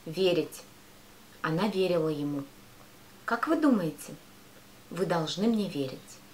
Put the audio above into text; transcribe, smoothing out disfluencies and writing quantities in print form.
Верить. Она верила ему. Как вы думаете? Вы должны мне верить.